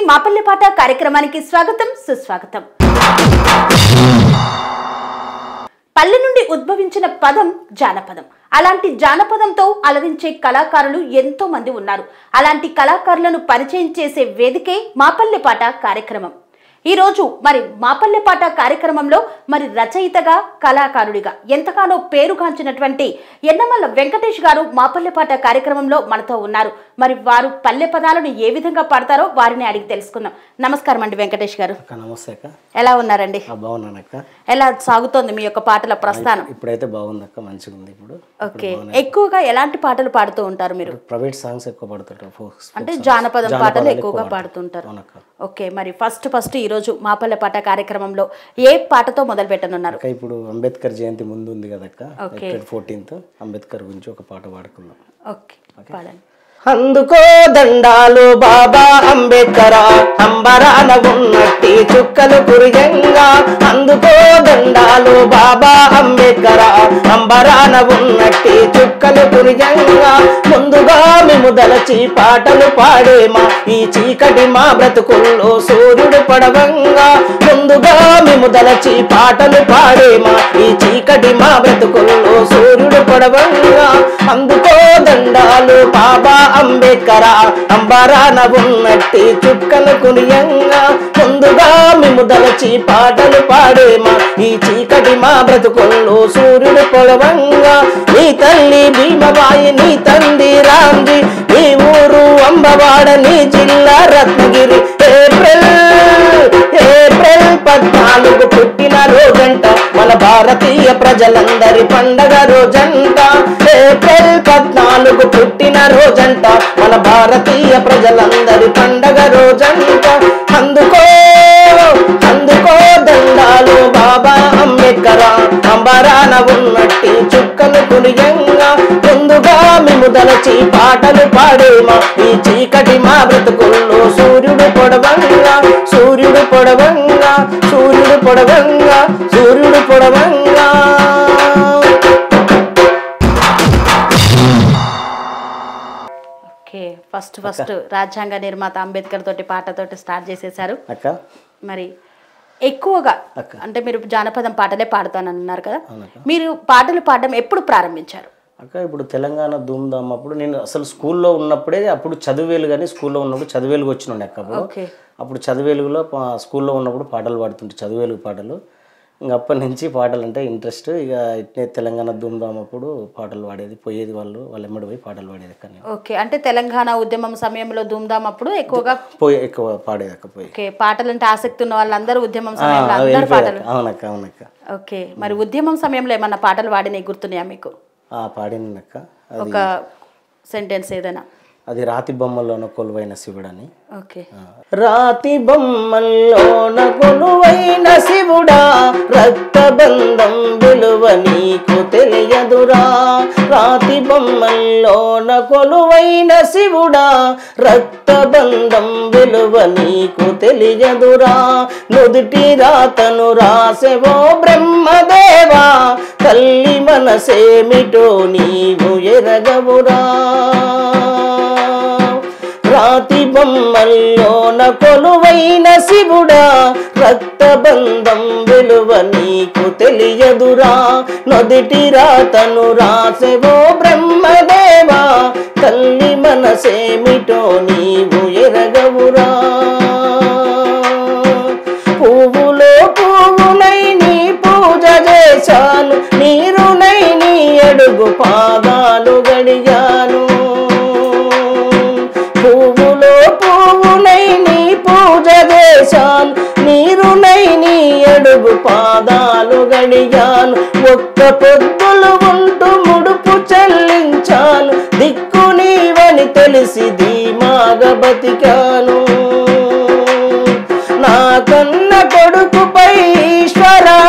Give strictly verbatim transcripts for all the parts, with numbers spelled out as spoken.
మాపల్లె పాట కార్యక్రమానికి స్వాగతం సుస్వాగతం. పల్లె నుండి ఉద్భవించిన పదం జానపదం. అలాంటి జానపదంతో అలరించే కళాకారులు ఎంతో మంది ఉన్నారు. అలాంటి కళాకారులను పరిచయం చేసే వేదికే మాపల్లె పాట కార్యక్రమం. ఈ రోజు మరి మాపల్లె పాట కార్యక్రమంలో మరి రచయితగా కళాకారుడిగా ఎంతగానో పేరుగాంచినటువంటి ఎన్నమల్ల వెంకటేష్ గారు మాపల్లె పాట కార్యక్రమంలో మనతో ఉన్నారు. మరి వారు పల్లె పదాలను ఏ విధంగా పాడతారో వారిని అడిగి తెలుసుకుందాం. నమస్కారం అండి వెంకటేష్ గారు. నమస్తే అక్క. ఎలా ఉన్నారండి? బాగున్నానక్క. ఎలా సాగుతోంది మీ యొక్క పాటల ప్రస్థానం? ఇప్పుడైతే బాగుందక్క, మంచిగా ఉంది ఇప్పుడు. ఓకే, ఎక్కువగా ఎలాంటి పాటలు పాడుతూ ఉంటారు మీరు? ప్రైవేట్ సాంగ్స్ ఎక్కువ పాడుతుంటారు, అంటే జానపదం పాటలు ఎక్కువగా పాడుతుంటారు. ఓకే, మరి ఫస్ట్ ఫస్ట్ ఈ రోజు మాపల్లె పాట కార్యక్రమంలో ఏ పాటతో మొదలు పెట్టనున్నారు? ఇప్పుడు అంబేద్కర్ జయంతి ముందు ఉంది కదక్క, ఏప్రిల్ ఫోర్టీన్త్ అంబేద్కర్ గురించి ఒక పాట పాడుకుందాం. ఓకే, పాడండి. అందుకో దండాలు బాబా అంబేద్కరా, అంబరాన ఉన్నట్టి చుక్కలు కురియంగా. అందుకో దండాలు బాబా అంబేద్కరా, అంబరాన ఉన్నట్టి చుక్కలు కురియంగా. ముందుగా మేము దలచి పాటలు పాడేమా, ఈ చీకటి మా బ్రతుకుల్లో సూర్యుడు పడవంగా. ముందుగా మేము దలచి పాటలు పాడేమా, ఈ చీకటి మా బ్రతుకుల్లో సూర్యుడు పడవంగా. అందుకో దండాలు బాబా అంబేద్కరా, అంబరాన ఉన్నట్టి చుక్కలు కునియంగా. ముందుగా మేము దలచి పాటలు పాడేమా, ఈ చీకటి మా బ్రతుకుల్లో సూర్యుడు పొలవంగా. నీ తల్లి భీమబాయి, నీ తండ్రి రాంజీ, నీ ఊరు అంబవాడ, నీ జిల్లా రత్నగిరి. ఏప్రిల్ ఏప్రిల్ పద్నాలుగు పుట్టిన రోజంట, మన భారతీయ ప్రజలందరి పండగ రోజంట. ఏప్రిల్ పద్నాలుగు పుట్టిన రోజంట, మన భారతీయ ప్రజలందరి పండగ రోజంట. అందుకో అందుకో దండాలు బాబా అంబేద్కరా, అంబరాన ఉన్నట్టి చుక్కలు కునియంగా. ముందుగా మేము దలచి పాటలు పాడేమా, ఈ చీకటి మా బ్రతుకుల్లో సూర్యుడు పొడవంగా. సూర్యుడు పొడవంగా, సూర్యుడు పొడవంగా, సూర్యుడు పొడవంగా. ఫస్ట్ ఫస్ట్ రాజ్యాంగ నిర్మాత అంబేద్కర్ తోటి పాటతోటి స్టార్ట్ చేసేసారు అక్క. మరి ఎక్కువగా అంటే మీరు జానపదం పాటలే పాడతానన్నారు కదా, మీరు పాటలు పాడడం ఎప్పుడు ప్రారంభించారు అక్క? ఇప్పుడు తెలంగాణ ధూమ్ధామ్ అప్పుడు నేను అసలు స్కూల్లో ఉన్నప్పుడే, అప్పుడు చదివేలు కానీ స్కూల్లో ఉన్నప్పుడు చదివేలుగు వచ్చినండి అక్క. అప్పుడు అప్పుడు చదివేలుగులో స్కూల్లో ఉన్నప్పుడు పాటలు పాడుతుంటే చదివేలుగు పాటలు. ఇంక అప్పటి నుంచి పాటలు అంటే ఇంట్రెస్ట్. ఇక ఇట్నే తెలంగాణ ధూమ్ధామ్ అప్పుడు పాటలు పాడేది, పోయేది వాళ్ళు వాళ్ళ ఎమ్మడి పోయి పాటలు పాడేది అక్క. ఓకే, అంటే తెలంగాణ ఉద్యమం సమయంలో ధూమ్ధామ్ అప్పుడు ఎక్కువగా పోయి ఎక్కువ పాడేది అక్క. పోయి ఓకే, పాటలు అంటే ఆసక్తి ఉన్న వాళ్ళందరూ ఉద్యమం సమయంలో అందరూ పాటలు. అవునక్క, అవునక్క. ఓకే, మరి ఉద్యమం సమయంలో ఏమన్నా పాటలు పాడినవి గుర్తున్నాయా మీకు? పాడినక్క. ఒక సెంటెన్స్ ఏదైనా. అది రాతి బొమ్మల్లోన కొలువైన శివుడని. ఓకే, రాతి బొమ్మల్లోన కొలువైన శివుడా, రక్తబంధం విలువ నీకు తెలియదురా. రాతి బొమ్మల్లోన కొలువైన శివుడా, రక్తబంధం విలువ నీకు తెలియదురా. నుదుటి రాతను రాసెవో బ్రహ్మదేవా, తల్లి మనసేమిటో నీవు ఎరగవురా. రాతి బొమ్మల్లోన కొలువైన శివుడా, రక్తబంధం విలువ నీకు తెలియదురా. నొదిటి రాతను రాసెవో బ్రహ్మదేవా, తల్లి మనసేమిటో నీవు ఎరగవురా. పువ్వులో పువ్వునై నీ పూజ చేశాను, నీరునై నీ అడుగు పాదాలు గడిగాను. పువ్వులో పువ్వునై నీ పూజ చేశాను, నీరునై నీ అడుగు పాదాలు గడిగాను. ఒక్క పొద్దులు ఉంటూ ముడుపు చెల్లించాను, దిక్కు నీవని తెలిసి ధీమాగ బతికాను. నా కన్న కొడుకుపై ఈశ్వరా,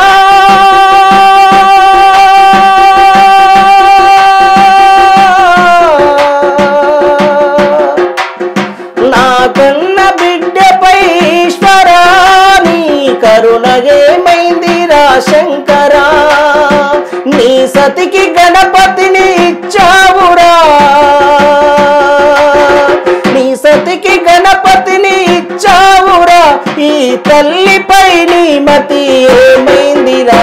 నా కన్న బిడ్డపై ఈశ్వరా, నీ కరుణ ఏమైందిరా శంకరా. నీ సతికి గణపతిని ఇచ్చావురా, నీ సతికి గణపతిని ఇచ్చావు. ఈ తల్లిపై నీ మతి ఏమైందిరా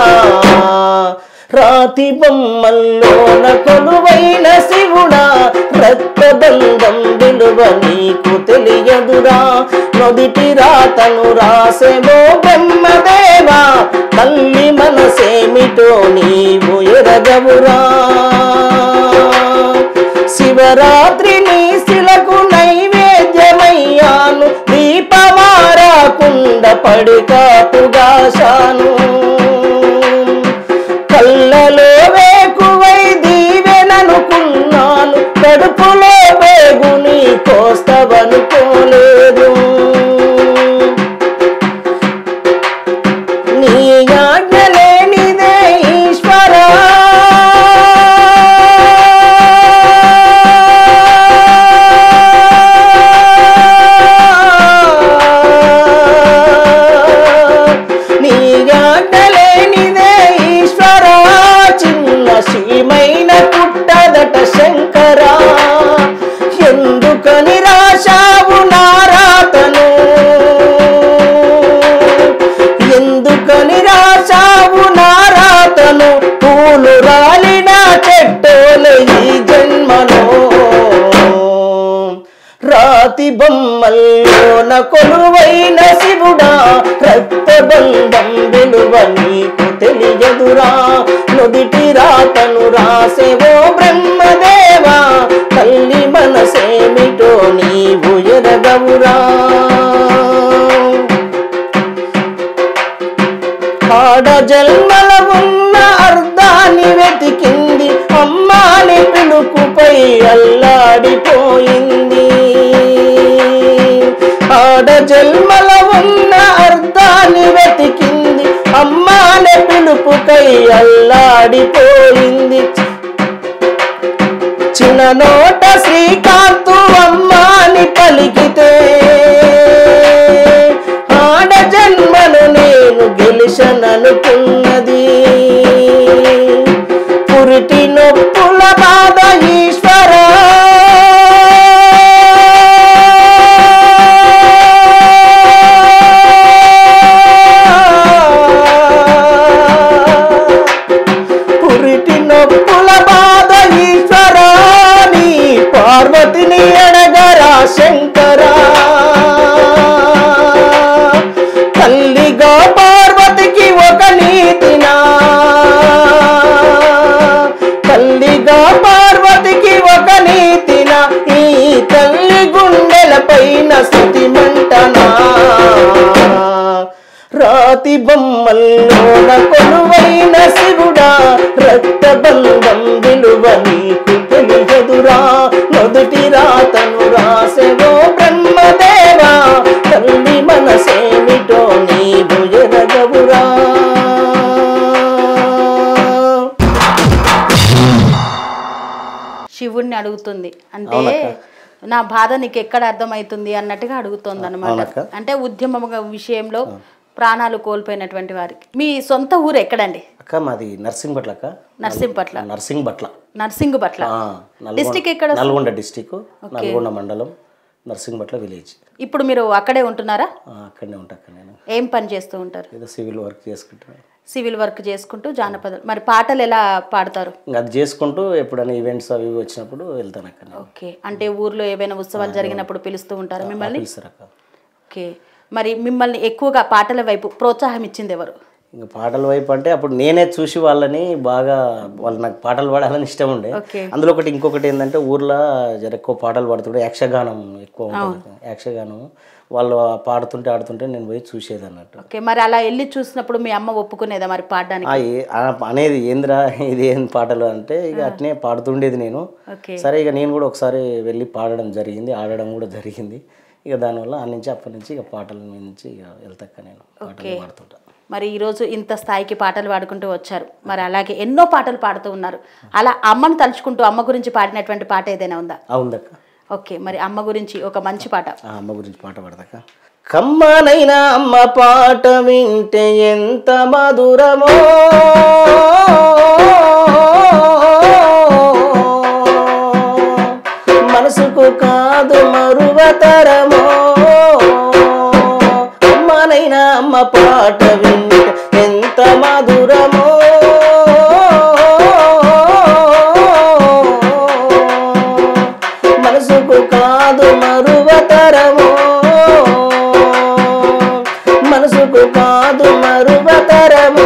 రాతి బొమ్మల్లోన కొలువైన శివుడా రక్తబంధం విలువ నీకు తెలియదురా నొదిటి రాతను రాసేవో బ్రహ్మదేవా తల్లి మనసేమిటో నీవు ఎరగవురా శివరాత్రి నీ శిలకు నైవేద్యమయ్యాను దీపమారాకుండ పడి కాపుగాశాను కళ్ళలో వేకువై దీవెననుకున్నాను కడుపులో వేగుని కోస్తవనుకోలేదు నీ ఆజ్ఞ లేనిదే ఈశ్వరా నీ ఆజ్ఞ లేనిదే ఈశ్వరా చిన్న సీమైన పుట్టదట శంకరా ఎందుకని రాశావు నారాతను ఎందుకని రాశావు నారాతను పూలు రాలిన చెట్టోలే ఈ జన్మలో రాతి బొమ్మల్లోన కొలువైన శివుడా రక్తబంధం విలువ నీకు తెలియదురా నుదిటి రాతను రాసేవో బ్రహ్మదేవా తల్లి మనసేమిటో నీవు ఎరగవురా ఆడ జన్మల ఉన్న అర్థాన్ని వెతికింది అమ్మాని పిలుపుపై అల్లాడిపోయింది ఆడ జన్మల ఉన్న అర్థాన్ని వెతికింది అమ్మాని పిలుపుకై అల్లాడిపోయింది చిన్న నోట శ్రీకాంతు అమ్మాని పలికితే ఆడ జన్మను నేను గెలిచననుకున్నది పురిటి నొప్పుల బాధ ఈశ్వరా పురిటి నొప్పుల బాధ ఈశ్వరా నీ పార్వతిని అడగరా శంకరా తల్లిగా పార్వతికి ఒక నీతినా తల్లిగా పార్వతికి ఒక నీతినా ఈ తల్లి గుండెల పైన స్థితి మంటనా రాతి బొమ్మల్లోన కొలువైన శివుడా రక్తబంధం విలువ నీకు తెలియదురా మొదటి రాతను రాసేవో బ్రహ్మదేవా తల్లి మనసేమిటో నీవు ఎరగవురా శివుణ్ణి అడుగుతుంది అంటే నా బాధ నీకు ఎక్కడ అర్థమవుతుంది అన్నట్టుగా అడుగుతోంది అనమాట అంటే ఉద్యమం విషయంలో ప్రాణాలు కోల్పోయినటువంటి వారికి మీ సొంత ఊరు ఎక్కడండి అక్క మాది నర్సింగ్పట్ల అక్క నర్సింగ్పట్ల నర్సింగ్పట్ల నర్సింగ్పట్ల డిస్ట్రిక్ట్ ఎక్కడ నల్గొండ డిస్ట్రిక్ట్ నల్గొండ మండలం నర్సింగ్పట్ల విలేజ్ ఇప్పుడు మీరు అక్కడే ఉంటున్నారా అక్కడనే ఉంటా నేను ఏం పని చేస్తూ ఉంటారు ఏదో సివిల్ వర్క్ చేసుకుంటా సివిల్ వర్క్ చేసుకుంటూ జానపద మరి పాటలు ఎలా పాడతారు అది చేసుకుంటూ ఎప్పుడైనా ఈవెంట్స్ అవి వచ్చినప్పుడు వెళ్తాను అక్కడ ఓకే అంటే ఊర్లో ఏవైనా ఉత్సవాలు జరిగినప్పుడు పిలుస్తూ ఉంటారు మిమ్మల్ని ఓకే మరి మిమ్మల్ని ఎక్కువగా పాటల వైపు ప్రోత్సాహం ఇచ్చింది ఎవరు ఇంకా పాటల వైపు అంటే అప్పుడు నేనే చూసి వాళ్ళని బాగా వాళ్ళు నాకు పాటలు పాడాలని ఇష్టం ఉండే అందులో ఒకటి ఇంకొకటి ఏంటంటే ఊర్లో జర ఎక్కువ పాటలు పాడుతుంటే యక్షగానం ఎక్కువ ఉంటుంది యక్షగానం వాళ్ళు పాడుతుంటే ఆడుతుంటే నేను పోయి చూసేది అన్నట్టు ఓకే మరి అలా వెళ్ళి చూసినప్పుడు మీ అమ్మ ఒప్పుకునేదా మరి పాడడానికి అనేది ఏంద్రా ఇది ఏం పాటలు అంటే ఇక అట్నే పాడుతుండేది నేను సరే ఇక నేను కూడా ఒకసారి వెళ్ళి పాడడం జరిగింది ఆడడం కూడా జరిగింది ఇక దానివల్ల ఆ నుంచి అప్పటి నుంచి ఇక పాటల నుంచి ఇక వెళ్తాక నేను పాటలు పాడుతుంటా మరి ఈరోజు ఇంత స్థాయికి పాటలు పాడుకుంటూ వచ్చారు మరి అలాగే ఎన్నో పాటలు పాడుతూ ఉన్నారు అలా అమ్మను తలుచుకుంటూ అమ్మ గురించి పాడినటువంటి పాట ఏదైనా ఉందా ఉందక్క ఓకే మరి అమ్మ గురించి ఒక మంచి పాట అమ్మ గురించి పాట పాడదాక కమ్మనైనా అమ్మ పాట వింటే ఎంత మధురమో మనసుకు కాదు మరువతరమో పాట వింటే ఎంత మధురమో మనసుకు కాదు మరువతరమో మనసుకు కాదు మరువతరమో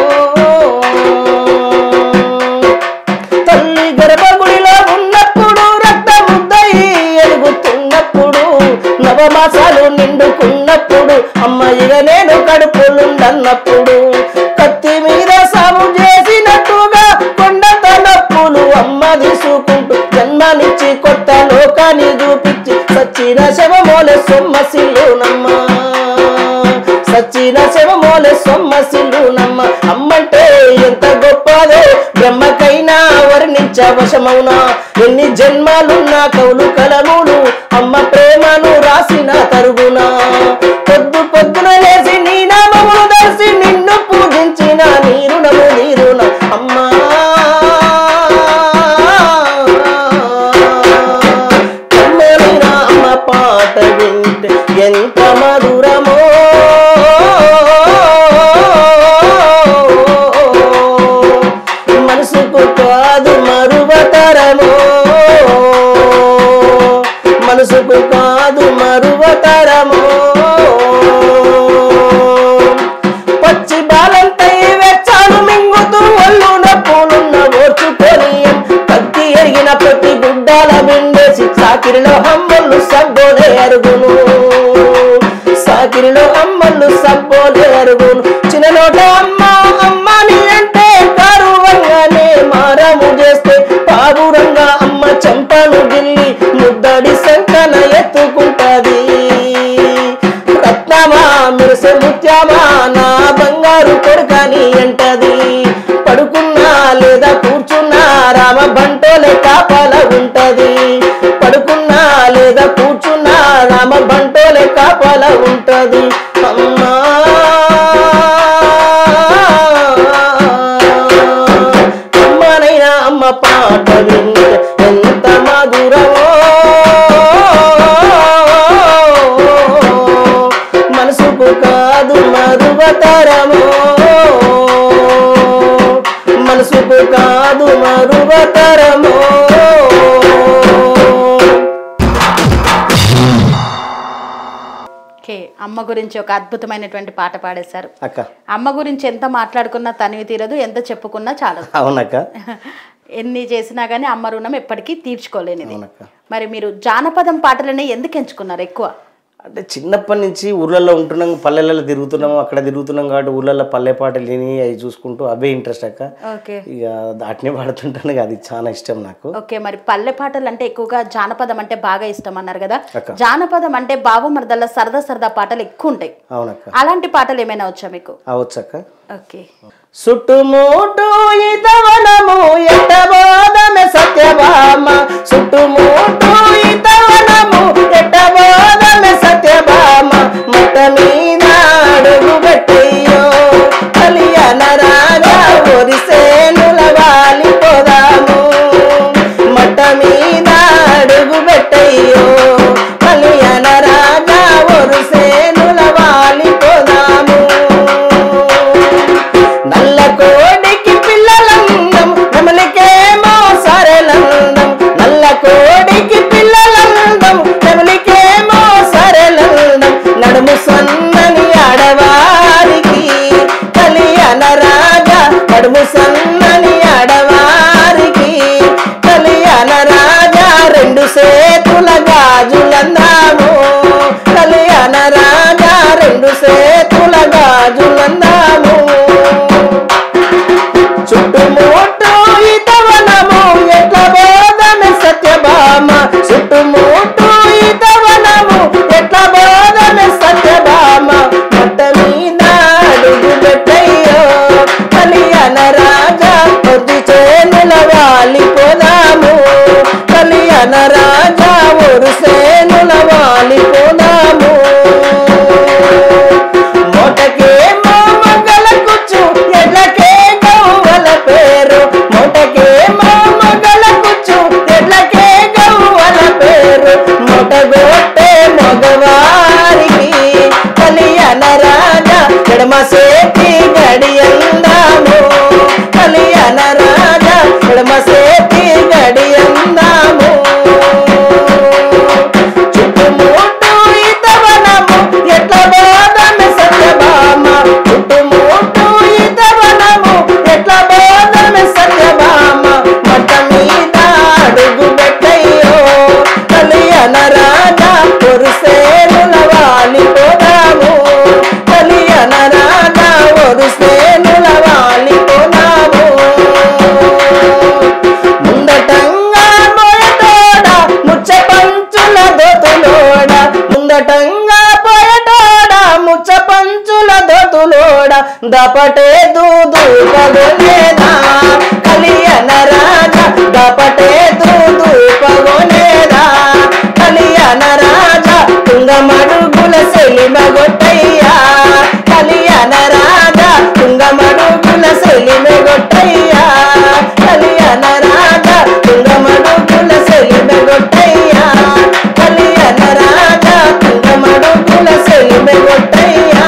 తల్లి గర్భగుడిలో ఉన్నప్పుడు రక్తముద్దై ఎలుగుతున్నప్పుడు నవమాసాలు నిండుకున్నప్పుడు అమ్మాయిగా నేను కడుపులుండన్నప్పుడు కత్తి మీద సాగు చేసినట్టుగా కొండ తలప్పులు అమ్మ తీసుకుంటూ జన్మనిచ్చి కొత్త లోకాన్ని చూపించి సచ్చిన శవమోలే సొమ్మసిల్లునమ్మ సచ్చిన శవమోలే సొమ్మసిల్లునమ్మ అమ్మంటే ఎంత గొప్పదో బ్రహ్మకైనా వర్ణించవశమౌనా ఎన్ని జన్మాలున్నా కౌలు కలములు అమ్మ ప్రేమను రాసిన తరుగునా పొద్దు పొద్దున లేసి నీ నామమును దర్శి నిన్ను పూజించిన నీరునము నీరున అమ్మా కమ్మనైన అమ్మ పాట వింటే ఎంత మధురమో మనసుకు కాదు మరువతరమో మనసుకు కాదు మరువతరమో పచ్చి బాలంతై వెచ్చాలు మింగుతూ ఒళ్ళు నప్పులున్న ఓర్చుకొని కత్తి ఎరిగిన ప్రతి గుడ్డాల బిండేసి సాకిరిలో అమ్మలు సబ్బోలే అరుగును సాకిరిలో అమ్మలు సబ్బోలే అరుగును చిన్ననోట అమ్మ అమ్మని అంటే కారువంగానే మారము చేస్తే పావురంగా అమ్మ చంపను గిల్లి ముద్దడి సంకన ఎత్తుకుంటది రత్నమా మెరిసే ముత్యమా నా బంగారు కొడుకని అంటది పడుకున్నా లేదా కూర్చున్నా రామ బంటోలే కాపల ఉంటది పడుకున్నా లేదా కూర్చున్నా రామ బంటోలే కాపల ఉంటది అమ్మా అమ్మనైనా అమ్మ పాట వింటే ఎంత మధురమో మనసుకు కాదు మరువతరమో మనసుకు కాదు మరువతరమో ఓకే, అమ్మ గురించి ఒక అద్భుతమైనటువంటి పాట పాడేశారు అక్క. అమ్మ గురించి ఎంత మాట్లాడుకున్నా తనివి తీరదు, ఎంత చెప్పుకున్నా చాలదు. అవునక్క. ఎన్ని చేసినా గానీ అమ్మ రుణం ఎప్పటికీ తీర్చుకోలేనిది. మరి మీరు జానపదం పాటలనే ఎందుకు ఎంచుకున్నారు ఎక్కువ? అంటే చిన్నప్పటి నుంచి ఊర్లలో ఉంటున్నాం, పల్లెలలో తిరుగుతున్నాము, అక్కడ తిరుగుతున్నాం కాబట్టి ఊర్లలో పల్లె పాటలు విని అవి చూసుకుంటూ అవే ఇంట్రెస్ట్ అక్క. ఇక దాటినే పాడుతుంటాను, అది చాలా ఇష్టం నాకు. ఓకే, మరి పల్లె పాటలు అంటే ఎక్కువగా జానపదం అంటే బాగా ఇష్టం అన్నారు కదా. జానపదం అంటే బావమరదల సరదా సరదా పాటలు ఎక్కువ ఉంటాయి. అవునక్క. అలాంటి పాటలు ఏమైనా వచ్చా మీకు? వచ్చక్క. ఓకే. సుట్టుమూటు ఇతవనము ఎట్టబోదమె సత్యభామ, సుట్టుమూటు ఇతవనము ఎట్టబోదమె సత్యభామ, మత మీద అడుగు పెట్టయ్యో కలియన రాగా ఒరిసేనుల వాలిపోదాము, మత మీద అడుగు పెట్టయ్యో కలియన రాగా ఒరిసేనుల వాలిపోదాము, నల్ల కోడికి పిల్లలందం నెమలికేమో సరళందం, నల్ల కోడికి దపటే దూదు పగొనేదా కలియన రాజా దపటే దూదు పగొనేదా కలియన రాజా తుంగమడుగుల సెలిమగొట్టయ్యా కలియన రాజా తుంగమడుగుల సెలిమగొట్టయ్యా కలియన రాజా తుంగమడుగుల సెలిమగొట్టయ్యా కలియన రాజా తుంగమడుగుల సెలిమగొట్టయ్యా.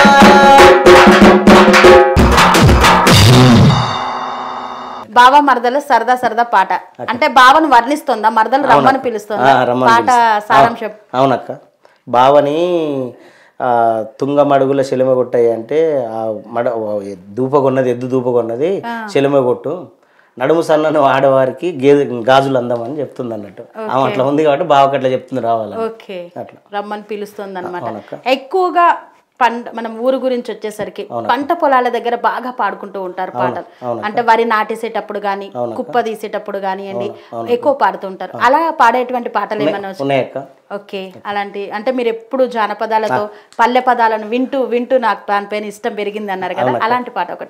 బావ మరదలు సరదా సరదా పాట అంటే బావను వర్ణిస్తుందా మరదలు రమ్మని పిలుస్తుందా పాట సారాంశం? అవునక్క, బావని తుంగమడుగుల చెలిమగొట్టాయి అంటే ఆ మడ దూపగొన్నది ఎద్దు దూపగొన్నది చెలిమగొట్టు నడుము సన్నను ఆడవారికి గేదె గాజులు అందమని చెప్తుంది అన్నట్టు. ఆమె అట్లా ఉంది కాబట్టి బావకి అట్లా చెప్తుంది రావాలని అట్లా రమ్మని పిలుస్తుంది అనమాట. ఎక్కువగా పంట మనం ఊరు గురించి వచ్చేసరికి పంట పొలాల దగ్గర బాగా పాడుకుంటూ ఉంటారు పాటలు. అంటే వరి నాటేసేటప్పుడు గానీ కుప్ప తీసేటప్పుడు కానివ్వండి ఎక్కువ పాడుతుంటారు. అలా పాడేటువంటి పాటలు ఏమన్నా ఉన్నాయక్క? ఓకే, అలాంటి అంటే మీరు ఎప్పుడు జానపదాలతో పల్లె పదాలను వింటూ వింటూ నాకు దానిపైన ఇష్టం పెరిగింది అన్నారు కదా, అలాంటి పాట ఒకటి.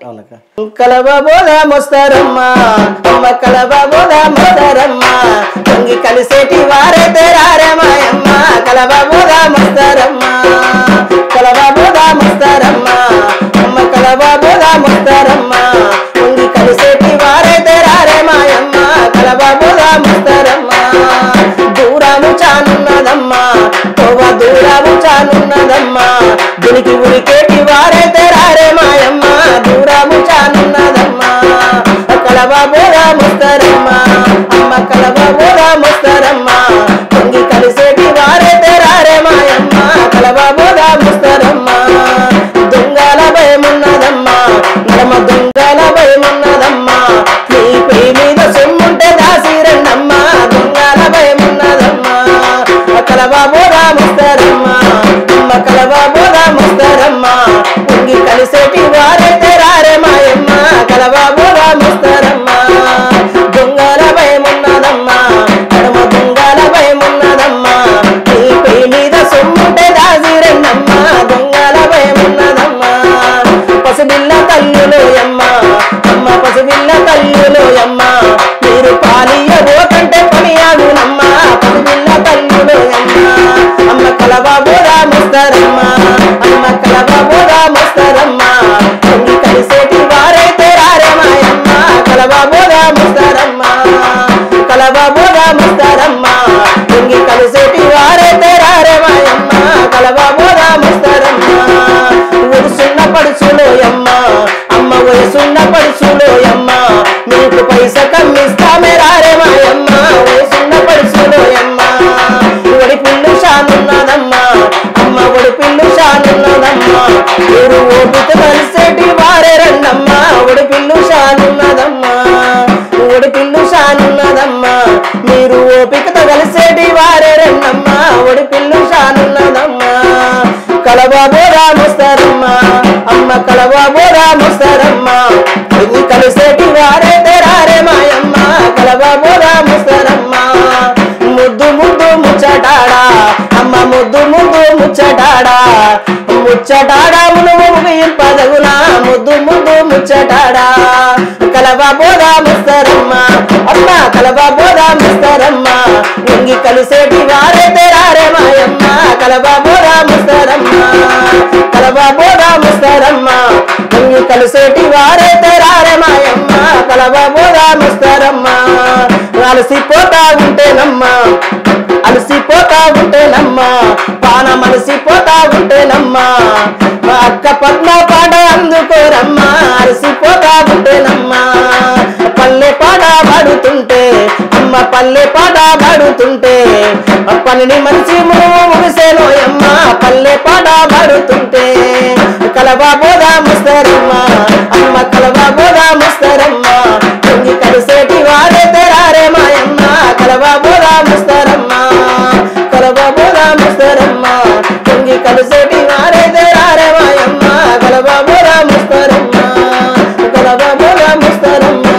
కలిసేటి వారైతే రారమాయమ్మ కలబాబోదా మస్తారమ్మ కలబాబోదా మస్తారమ్మ అమ్మ కలబాబోదా మస్తారమ్మ ఉంగి కలిసేటి వారైతే రారమాయమ్మ కలబాబోదా మస్తారమ్మ దూరము చానున్నదమ్మా తోవ దూరము చానున్నదమ్మా దీనికి ఉరికేటి వారైతే రారమాయమ్మ దూరము చానున్నదమ్మా కలబాబోదా మస్తారమ్మ అమ్మ కలబాబోదా మస్తారమ్మ ఉంగి కలిసేటి వారైతే రారమాయమ్మ కలబాబోదా మస్తారమ్మ దొంగల భయమున్నదమ్మా నడమ దొంగల భయమున్నదమ్మా నీ పై మీద సొమ్ముంటే దాసి రండమ్మా దొంగల భయమున్నదమ్మా కలబాబోదా మస్తారమ్మ అమ్మ కలబాబోదా మస్తారమ్మ ఉంగి కలిసేటి వారైతే రారమాయమ్మ కలబాబోదా మస్తారమ్మ దొంగల భయమున్నదమ్మా నడమ దొంగల భయమున్నదమ్మా నీ పై మీద సొమ్ముంటే దాసి రండమ్మా దొంగల భయమున్నదమ్మా పసిబిల్ల తల్లులోయమ్మ అమ్మ పసిబిల్ల తల్లులోయమ్మ మీరు పాలియబోకంటే పని ఆగునమ్మా పసిబిల్ల తల్లులోయమ్మ అమ్మ కలబాబోదా మస్తారమ్మ అమ్మ కలబాబోదా మస్తారమ్మ ఉంగి కలిసేటి వారైతే రారమాయమ్మ కలబాబోదా మస్తారమ్మ కలబాబోదా మస్తారమ్మ ఉంగి కలిసేటి వారైతే రారమాయమ్మ కలబాబోదా మస్తారమ్మ ఒడుసున్న పడుచులోయమ్మ అమ్మ వయసున్న పడుచులోయమ్మ మీకు పైస కమ్మిస్తామే రారమాయమ్మ వయసున్న పడుచులోయమ్మ ఒడి పిల్లు షానున్నదమ్మా అమ్మ ఒడి పిల్లు షానున్నదమ్మా మీరు ఓపిక కలిసేటి వారే రండమ్మా ఒడి పిల్లు షానున్నదమ్మా ఒడి పిల్లు షానున్నదమ్మా మీరు ఓపికతో కలిసేటి వారే రండమ్మా ఒడి పిల్లు షానున్నదమ్మా కలబాబోదా మస్తారమ్మ అమ్మ కలబాబోదా మస్తారమ్మ ఇవి కలిసేటి వారైతే రారమాయమ్మ కలబాబోదా మస్తారమ్మ ముద్దు ముద్దు ముచ్చటాడా అమ్మ ముద్దు ముద్దు ముచ్చటాడా ముచ్చటాడా మునుగు పదగునా ముద్దు ముద్దు ముచ్చటాడా కలబాబోదా మస్తారమ్మ అమ్మ కలబాబోదా మస్తారమ్మ ఉంగి కలిసేటి వారైతే రారమాయమ్మ కలబాబోదా మస్తారమ్మ కలబాబోదా మస్తారమ్మ ఉంగి కలిసేటి వారైతే రారమాయమ్మ కలబాబోదా మస్తారమ్మ అలసిపోతా ఉంటేనమ్మా అలసిపోతా ఉంటేనమ్మా పాన మలసిపోతా ఉంటేనమ్మా అక్క పద్మ పాట అందుకోరమ్మా అలసిపోతా ఉంటేనమ్మా పల్లె పాట పాడుతుంటే అమ్మ పల్లె పాట పాడుతుంటే పనిని మంచి ముగిసేనోయమ్మ పల్లె పాట పాడుతుంటే కలబాబోదా మస్తారమ్మ అమ్మ కలబాబోదా మస్తారమ్మ ఉంగి కలిసేటి వారైతే రారమాయమ్మ కలబాబోదా మస్తారమ్మ కలబాబోదా మస్తారమ్మ ఉంగి కలిసేటి వారైతే రారమాయమ్మ కలబాబోదా మస్తారమ్మ కలబాబోదా మస్తారమ్మ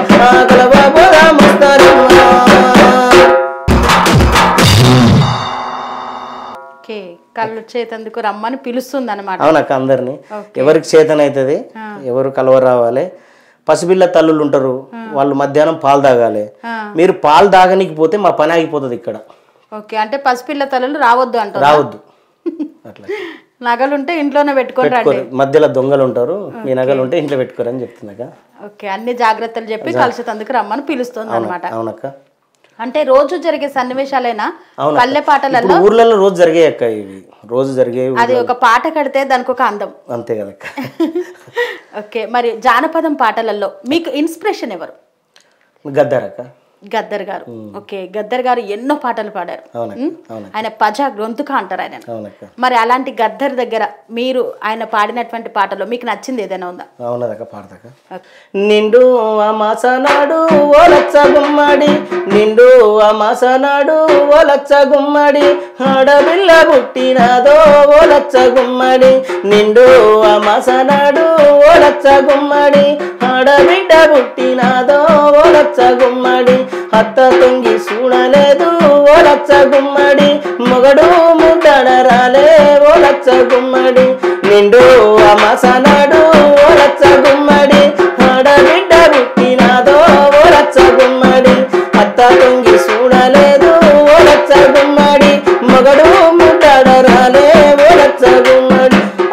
కలబాబోదా మస్తారమ్మ. కళ్ళు చేతందుకు రమ్మని పిలుస్తుంది అనమాట. అవునక్క, అందరినీ ఎవరికి చేతన అవుతుంది, ఎవరు కలవ రావాలి. పసిపిల్ల తల్లులు ఉంటారు, వాళ్ళు మధ్యాహ్నం పాలు తాగాలి. మీరు పాలు తాగనికి పోతే మా పని ఆగిపోతుంది ఇక్కడ. ఓకే, అంటే పసిపిల్ల తల్లులు రావద్దు అంటారు. రావద్దు, అట్లా నగలు ఉంటే ఇంట్లోనే పెట్టుకోరు, మధ్యలో దొంగలు ఉంటారు, మీ నగలు ఉంటే ఇంట్లో పెట్టుకోరు అని చెప్తున్నాక. ఓకే, అన్ని జాగ్రత్తలు చెప్పి కలిసేందుకు రమ్మని పిలుస్తుంది అనమాట. అవునక్క, అంటే రోజు జరిగే సన్నివేశాలైనా పల్లె పాటలలో ఊర్లలో రోజు జరిగే అక్క, ఇవి రోజు జరిగే. అది ఒక పాట కడితే దానికి ఒక అందం, అంతే కదక్క. ఓకే, మరి జానపదం పాటలలో మీకు ఇన్స్పిరేషన్ ఎవరు? గద్దర్ అక్క. గద్దర్ గారు. ఓకే, గద్దర్ గారు ఎన్నో పాటలు పాడారు. ఆయన పజా గొంతుక అంటారు ఆయన. మరి అలాంటి గద్దర్ దగ్గర మీరు ఆయన పాడినటువంటి పాటలో మీకు నచ్చింది ఏదైనా ఉందా? అవునదక్క, పాడదాక. నిండు అమాసనాడు ఓ లచ్చ గుమ్మడి, నిండు అమాసనాడు ఓ లచ్చ గుమ్మడి, ఆడపిల్ల పుట్టినాదో ఓ లచ్చ గుమ్మడి, నిండు అమాసనాడు ఓ లచ్చ గుమ్మడి, ఆడబిడ్డ పుట్టినాదో ఓ లచ్చ గుమ్మడి, అత్త తొంగి చూడలేదు ఓ లచ్చ గుమ్మడి, మొగడు ముద్దడ రాలే ఓ లచ్చ గుమ్మడి, నిండు అమాసనాడు ఓ లచ్చ గుమ్మడి, ఆడబిడ్డ పుట్టినాదో ఓ లచ్చ గుమ్మడి, అత్త తొంగి చూడలేదు ఓ లచ్చ గుమ్మడి, మొగడు ముద్దడ రాలే ఓ లచ్చ గుమ్మడి.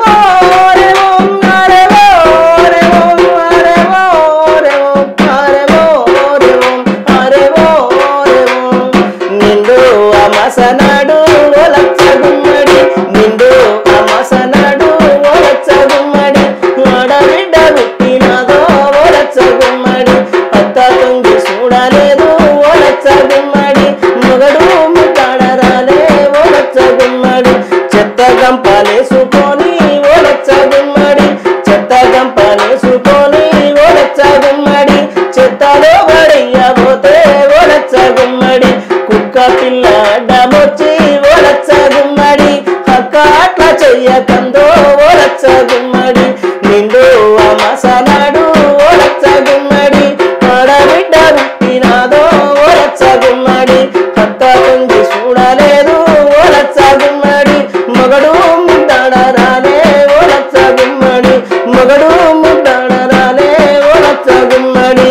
అమాసనాడు ఓ లచ్చ గుమ్మడి, నిండు అమాసనాడు ఓ లచ్చ గుమ్మడి, ఆడబిడ్డ పుట్టినాదో ఓ లచ్చ గుమ్మడి, అత్త తొంగి చూడలేదు ఓ లచ్చ గుమ్మడి, మొగడు ముట్టాడ రాలే ఓ లచ్చ గుమ్మడి, చెత్త గంపలేసుకొని ఓ లచ్చ గుమ్మడి, చెత్త గంపలేసుకొని ఓ లచ్చ గుమ్మడి, చెత్తలో పడయ్యబోతే ఓ లచ్చ గుమ్మడి, కుక్క పిల్ల అడ్డమొచ్చి ఓ లచ్చ గుమ్మడి, అక్క అట్లా చెయ్యకందో ఓ లచ్చ గుమ్మడి, నిండు అమాసనాడు ఓ లచ్చ గుమ్మడి, ఆడబిడ్డ పుట్టినాదో ఓ లచ్చ గుమ్మడి, అత్త తొంగి చూడలేదు ఓ లచ్చ గుమ్మడి, మొగడు ముద్దడ రాలే ఓ లచ్చ గుమ్మడి, మొగడు ముద్దడ రాలే ఓ లచ్చ గుమ్మడి,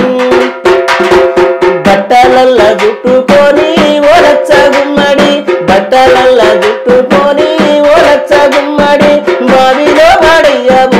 బట్టలల్ల జుట్టుకొని ఓ లచ్చ గుమ్మడి, బట్టలల్ల జుట్టుకొని ఓ లచ్చ గుమ్మడి, బావిలో పడయ్య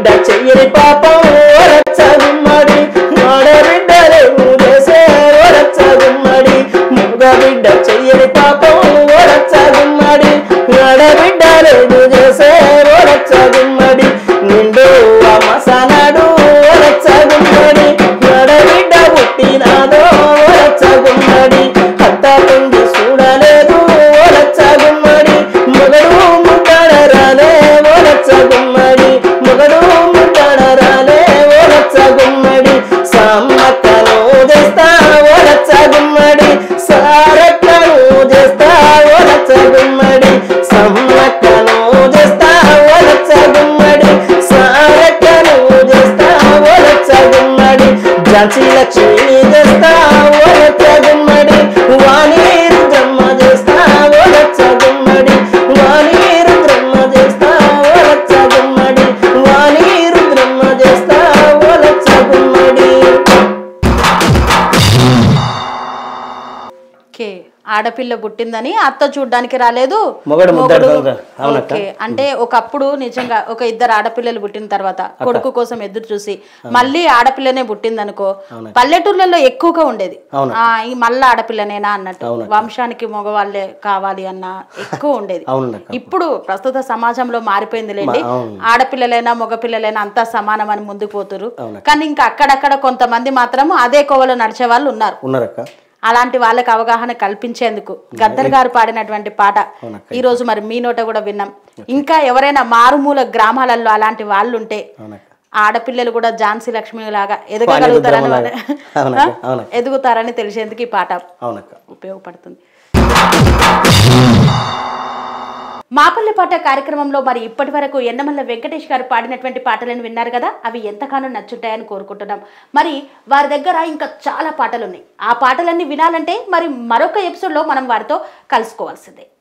బిడ్డ చెయ్యని పాపం ఓరచ్చ గుమ్మడి ఆడబిడ్డలేము చేసే ఓరచ్చ గుమ్మడి మగ బిడ్డ చెయ్యని పాపం ఓరచ్చ గుమ్మడి ఆడబిడ్డలేము చేసే ఓరచ్చ గుమ్మడి నిండు మసానాడు ఓరచ్చ గుమ్మడి ఆడబిడ్డ పుట్టినాదో ఓరచ్చ గుమ్మడి అత్త పొంగి చూడలేదు ఓరచ్చ గుమ్మడి మొగడు ముట్టడరాలే ఓరచ్చ గుమ్మడి మొగడు ముట్టడరాలే ఓరచ్చ గుమ్మడి సమ్మక్కను చేస్తా ఓరచ్చ గుమ్మడి సారక్కను చేస్తా ఓరచ్చ గుమ్మడి సమ్మక్కను చేస్తా ఓరచ్చ గుమ్మడి సారక్కను చేస్తా ఓరచ్చ గుమ్మడి ఝాన్సీ లక్ష్మి చేస్తా ఓరచ్చ గుమ్మడి వాణి రుద్రమ్మ చేస్తా ఓరచ్చ గుమ్మడి వాణి రుద్రమ్మ చేస్తా ఓరచ్చ గుమ్మడి వాణి రుద్రమ్మ చేస్తా ఓరచ్చ గుమ్మడి. ఓకే, ఆడపిల్ల పుట్టిందని అత్త చూడ్డానికి రాలేదు, మొగడు ముద్దాడుతుందా? ఓకే, అంటే ఒకప్పుడు నిజంగా ఒక ఇద్దరు ఆడపిల్లలు పుట్టిన తర్వాత కొడుకు కోసం ఎదురు చూసి మళ్ళీ ఆడపిల్లనే పుట్టిందనుకో పల్లెటూర్లలో ఎక్కువగా ఉండేది, ఆ ఈ మళ్ళీ ఆడపిల్లనేనా అన్నట్టు, వంశానికి మగవాళ్ళే కావాలి అన్న ఎక్కువ ఉండేది. ఇప్పుడు ప్రస్తుత సమాజంలో మారిపోయింది లేండి, ఆడపిల్లలైనా మగపిల్లలైనా అంతా సమానం అని ముందుకు పోతురు. కానీ ఇంకా అక్కడక్కడ కొంతమంది మాత్రం అదే కోవలో నడిచే వాళ్ళు ఉన్నారు. అలాంటి వాళ్ళకి అవగాహన కల్పించేందుకు గద్దర్ గారు పాడినటువంటి పాట ఈ రోజు మరి మీ నోట కూడా విన్నాం. ఇంకా ఎవరైనా మారుమూల గ్రామాలలో అలాంటి వాళ్ళు ఉంటే ఆడపిల్లలు కూడా ఝాన్సీ లక్ష్మి లాగా ఎదగగలుగుతారని ఎదుగుతారని తెలిసేందుకు ఈ పాట ఉపయోగపడుతుంది. మాపల్లె పాట కార్యక్రమంలో మరి ఇప్పటి వరకు ఎన్నమల్ల వెంకటేష్ గారు పాడినటువంటి పాటలను విన్నారు కదా, అవి ఎంతగానో నచ్చుంటాయని కోరుకుంటున్నాం. మరి వారి దగ్గర ఇంకా చాలా పాటలు ఉన్నాయి, ఆ పాటలన్నీ వినాలంటే మరి మరొక ఎపిసోడ్లో మనం వారితో కలుసుకోవాల్సిందే.